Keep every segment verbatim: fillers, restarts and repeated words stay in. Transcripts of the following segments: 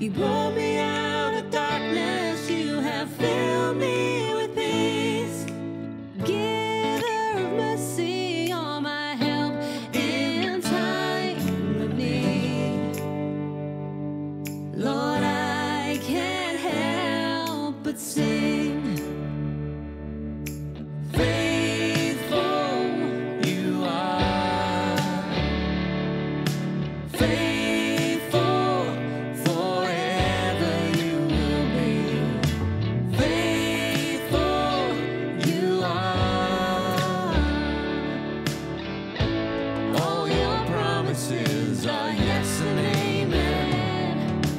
You brought me out of darkness, you have filled me with peace. Giver of mercy, all my help in time of need. Lord, I can't help but sing. Faithful you are, faithful forever you will be. Faithful you are. All your promises are yes and amen.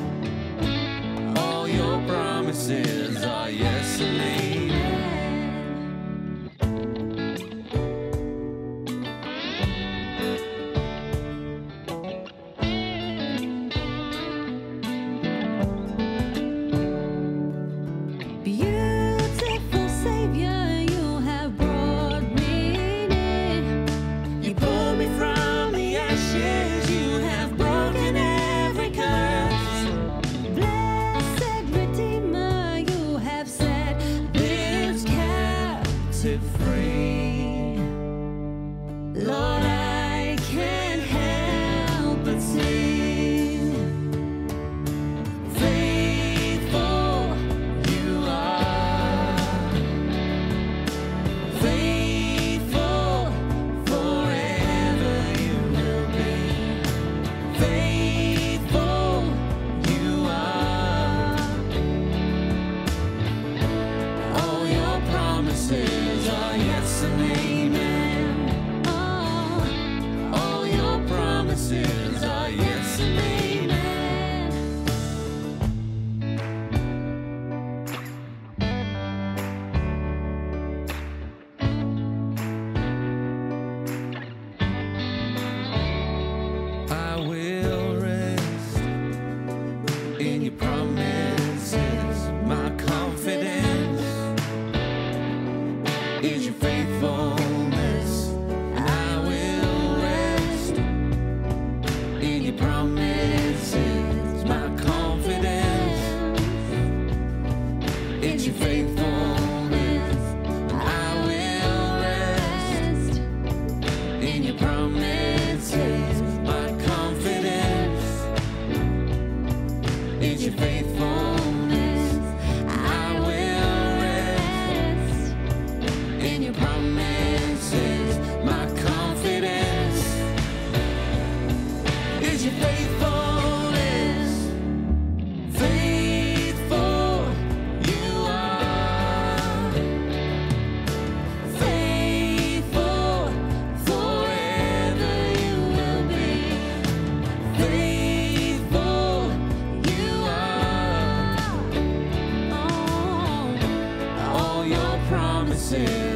All your promises are yes and amen. Beautiful Savior, you have brought me near. You pulled me from the ashes, you have broken every curse. Blessed Redeemer, you have set this captive free. Lord, I can't help but sing. Faithful you are, faithful forever you will be. Faithful you are. All your promises are yes and amen. Oh, all your promises are yes and amen. I will rest in your promises. My confidence is your faithfulness. I will rest in your promises. My confidence is your faithfulness. I will rest in your promises. My confidence is your faithfulness. I will rest in your promises. My confidence is your faithfulness. Faithful you are, faithful forever you will be. Faithful you are. Oh, all your promises